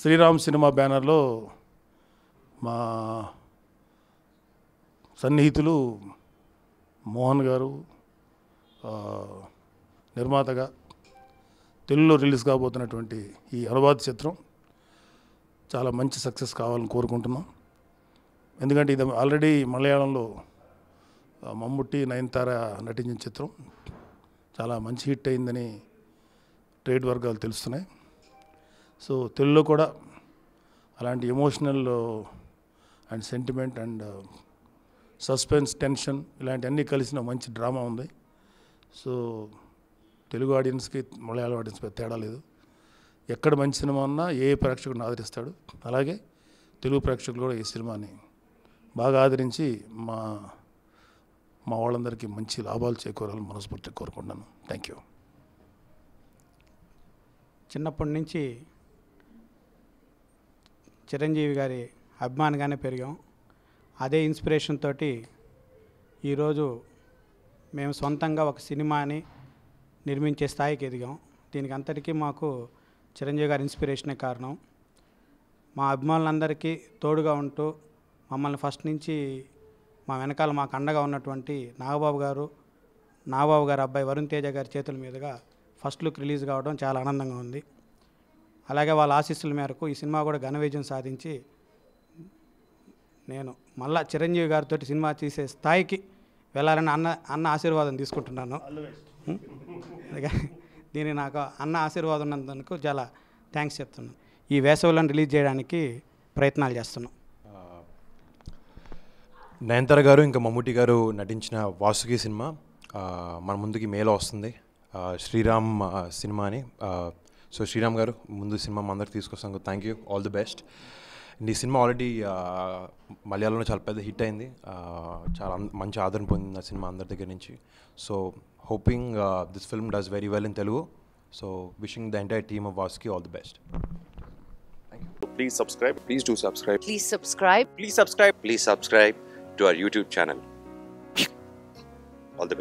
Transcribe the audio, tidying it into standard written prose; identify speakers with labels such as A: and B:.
A: Sriram cinema బ్యానర్లో మా సన్నిహితులు మోహన్ గారు నిర్మాతగా తెలుగులో రిలీజ్ కాబోతున్నటువంటి ఈ అనువాద చిత్రం చాలా మంచి సక్సెస్ కావాలని కోరుకుంటున్నాం. ఎందుకంటే ఇది ఆల్రెడీ మలయాళంలో మమ్ముట్టి నయనతార నటించిన చిత్రం చాలా మంచి హిట్ అయిందని ట్రేడ్ వర్గాలు తెలుస్తున్నాయి. సో తెలుగులో కూడా అలాంటి emotional and sentiment and suspense, tension ఇలాంటివన్నీ కలిసిన మంచి డ్రామా ఉంది. సో తెలుగు ఆడియన్స్కి మలయాళం ఆడియన్స్కి తేడా లేదు. ఎక్కడ మంచి సినిమా ఉన్నా ఏ ప్రేక్షకుడిని ఆదరిస్తాడు, అలాగే తెలుగు ప్రేక్షకులు కూడా ఈ సినిమాని బాగా ఆదరించి మా వాళ్ళందరికీ మంచి లాభాలు చేకూరాలని మనస్ఫూర్తిగా కోరుకుంటున్నాను. Thank you.
B: చిన్నప్పటి నుంచి చిరంజీవి గారి అభిమానిగానే పెరిగాం. అదే ఇన్స్పిరేషన్ తోటి ఈరోజు మేము సొంతంగా ఒక సినిమాని నిర్మించే స్థాయికి ఎదిగాం. దీనికి అంతటికీ మాకు చిరంజీవి గారి ఇన్స్పిరేషనే కారణం. మా అభిమానులందరికీ తోడుగా ఉంటూ మమ్మల్ని ఫస్ట్ నుంచి మా వెనకాల మాకు అండగా ఉన్నటువంటి నాగబాబు గారు అబ్బాయి వరుణ్ తేజ గారి చేతుల మీదుగా ఫస్ట్ లుక్ రిలీజ్ కావడం చాలా ఆనందంగా ఉంది. అలాగే వాళ్ళ ఆశీస్సుల మేరకు ఈ సినిమా కూడా ఘన విజయం సాధించి నేను మళ్ళా చిరంజీవి గారితో సినిమా తీసే స్థాయికి వెళ్ళాలని అన్న ఆశీర్వాదం తీసుకుంటున్నాను. దీన్ని నాకు అన్న ఆశీర్వాదం ఉన్నందుకు చాలా థ్యాంక్స్ చెప్తున్నాను. ఈ వేసవిలో రిలీజ్ చేయడానికి ప్రయత్నాలు చేస్తున్నాం.
C: నయనతార గారు ఇంకా మమ్ముట్టి గారు నటించిన వాసుకి సినిమా మన ముందుకి మేలో వస్తుంది. శ్రీరామ్ సినిమా అని. సో శ్రీరామ్ గారు ముందు సినిమా మా అందరికి తీసుకొస్తాను. Thank you, all the best. And ఈ సినిమా ఆల్రెడీ మలయాళంలో చాలా పెద్ద హిట్ అయింది. చాలా మంచి ఆదరణ పొందింది ఆ సినిమా అందరి దగ్గర నుంచి. So hoping this film does very well in Telugu. So wishing the entire team of Vasuki all the best.
D: Thank you. Please subscribe. Please do subscribe.
E: Please subscribe.
D: Please subscribe. Please subscribe to our YouTube channel.